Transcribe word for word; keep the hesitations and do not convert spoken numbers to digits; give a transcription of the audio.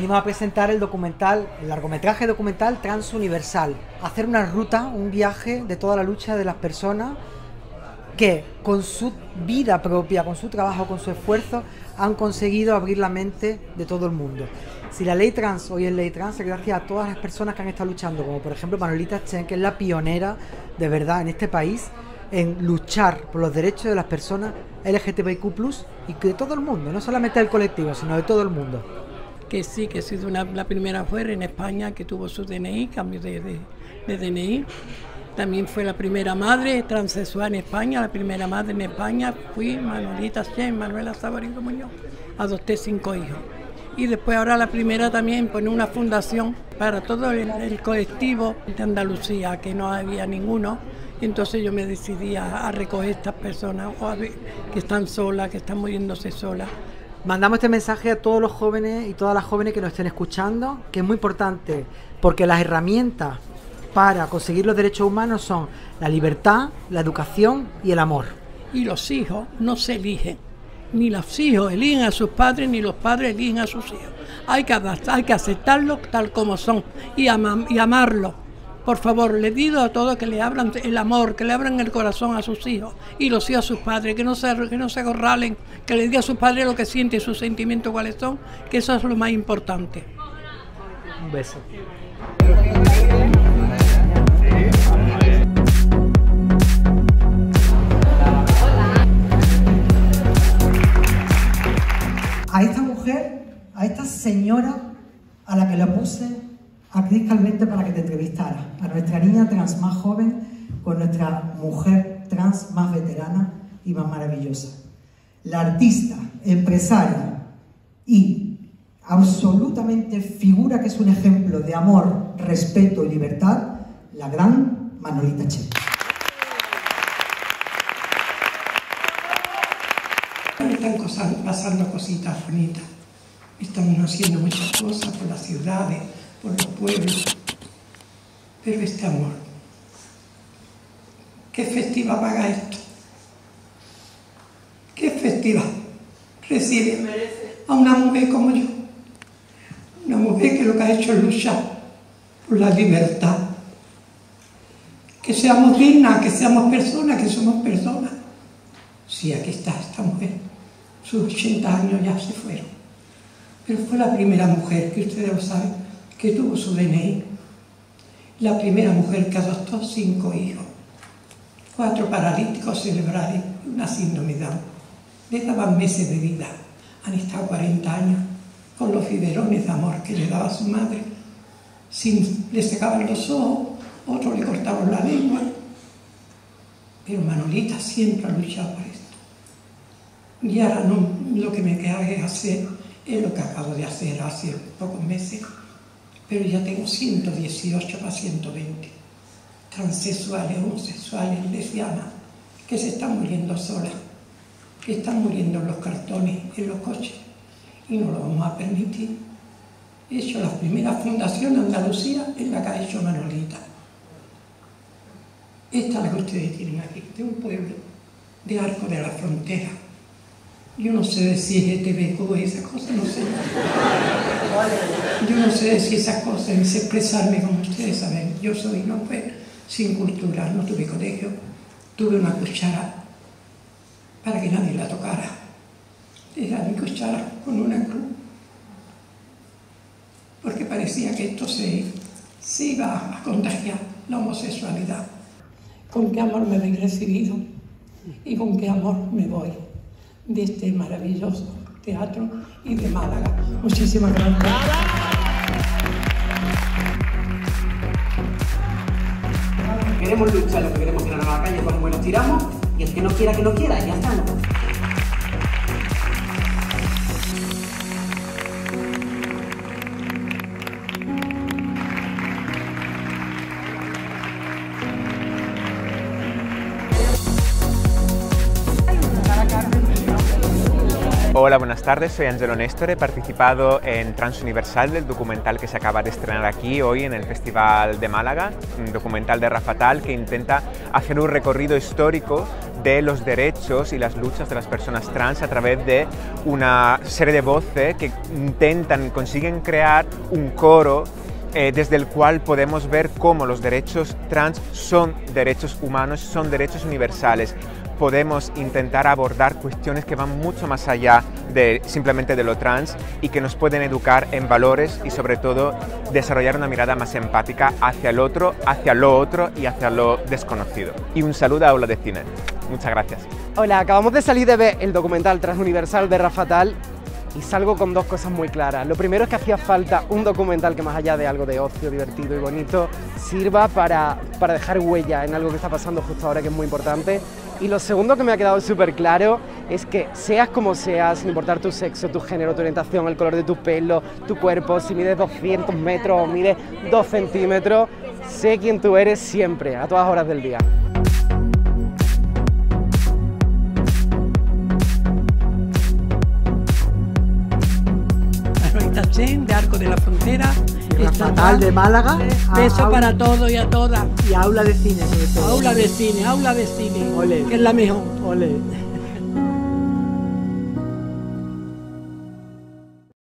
Venimos a presentar el documental, el largometraje documental Transuniversal. Hacer una ruta, un viaje de toda la lucha de las personas que con su vida propia, con su trabajo, con su esfuerzo, han conseguido abrir la mente de todo el mundo. Si la ley trans hoy es ley trans, es gracias a todas las personas que han estado luchando, como por ejemplo Manolita Chen, que es la pionera de verdad en este país en luchar por los derechos de las personas L G T B I Q plus, y que de todo el mundo, no solamente del colectivo, sino de todo el mundo. Que sí, que he sido una, la primera mujer en España que tuvo su D N I, cambio de, de, de D N I. También fue la primera madre transexual en España, la primera madre en España fui Manolita Chen, Manuela Saborido Muñoz. Adopté cinco hijos. Y después ahora la primera también pone una fundación para todo el, el colectivo de Andalucía, que no había ninguno. Y entonces yo me decidí a, a recoger estas personas o a ver, que están solas, que están muriéndose solas. Mandamos este mensaje a todos los jóvenes y todas las jóvenes que nos estén escuchando, que es muy importante, porque las herramientas para conseguir los derechos humanos son la libertad, la educación y el amor. Y los hijos no se eligen, ni los hijos eligen a sus padres, ni los padres eligen a sus hijos. Hay que, hay que aceptarlos tal como son y, ama, y amarlos. Por favor, les digo a todos que le abran el amor, que le abran el corazón a sus hijos y los hijos a sus padres, que no se, que no se acorralen, que les diga a sus padres lo que sienten y sus sentimientos cuáles son, que eso es lo más importante. Un beso. A esta mujer, a esta señora a la que le puse a Cris Calvente para que te entrevistara, a nuestra niña trans más joven con nuestra mujer trans más veterana y más maravillosa. La artista, empresaria y absolutamente figura que es un ejemplo de amor, respeto y libertad, la gran Manolita Chen. Me están pasando cositas bonitas, estamos haciendo muchas cosas por las ciudades, por los pueblos, pero este amor, ¿qué festiva paga esto? ¿Qué festiva recibe a una mujer como yo? Una mujer que lo que ha hecho es luchar por la libertad, que seamos dignas, que seamos personas, que somos personas. Sí, aquí está esta mujer, sus ochenta años ya se fueron, pero fue la primera mujer, que ustedes lo saben, que tuvo su D N I, la primera mujer que adoptó cinco hijos, cuatro paralíticos cerebrales y una síndrome de Down. Le daban meses de vida, han estado cuarenta años con los biberones de amor que le daba su madre, sin, le secaban los ojos, otros le cortaban la lengua, pero Manolita siempre ha luchado por esto. Y ahora no, lo que me queda es hacer, es lo que acabo de hacer hace pocos meses, pero ya tengo ciento dieciocho para ciento veinte transexuales, homosexuales, lesbianas, que se están muriendo solas, que están muriendo en los cartones, en los coches, y no lo vamos a permitir. He hecho la primera fundación de Andalucía en la que ha hecho Manolita. Esta es la que ustedes tienen aquí, de un pueblo de Arco de la Frontera. Yo no sé decir L G T B Q y esas cosas, no sé. Yo no sé decir esas cosas, ni sé expresarme como ustedes saben. Yo soy una mujer sin cultura, no tuve colegio, tuve una cuchara para que nadie la tocara. Era mi cuchara con una cruz, porque parecía que esto se, se iba a contagiar, la homosexualidad. Con qué amor me habéis recibido y con qué amor me voy de este maravilloso teatro y de Málaga. Muchísimas gracias. Queremos luchar, lo que queremos tirar a la calle, pues nos tiramos, y el que no quiera, que no quiera, y ya está, ¿no? Hola, buenas tardes, soy Angelo Néstor, he participado en Transuniversal, del documental que se acaba de estrenar aquí hoy en el Festival de Málaga, un documental de Rafatal que intenta hacer un recorrido histórico de los derechos y las luchas de las personas trans a través de una serie de voces que intentan, consiguen crear un coro eh, desde el cual podemos ver cómo los derechos trans son derechos humanos, son derechos universales. Podemos intentar abordar cuestiones que van mucho más allá de simplemente de lo trans y que nos pueden educar en valores y sobre todo desarrollar una mirada más empática hacia el otro, hacia lo otro y hacia lo desconocido. Y un saludo a Aula de Cine. Muchas gracias. Hola, acabamos de salir de ver el documental Transuniversal de Rafatal y salgo con dos cosas muy claras. Lo primero es que hacía falta un documental que, más allá de algo de ocio, divertido y bonito, sirva para, para dejar huella en algo que está pasando justo ahora, que es muy importante. Y lo segundo que me ha quedado súper claro es que seas como seas, sin importar tu sexo, tu género, tu orientación, el color de tu pelo, tu cuerpo, si mides doscientos metros o mides dos centímetros, sé quién tú eres siempre, a todas horas del día. De Arco de la Frontera, Rafatal de Málaga, beso para todos y a todas. Y Aula de Cine, sobre todo. Aula de Cine, Aula de Cine, Ole. que es la mejor. Ole.